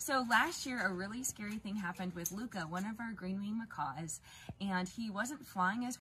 So last year, a really scary thing happened with Luca, one of our green-winged macaws, and he wasn't flying as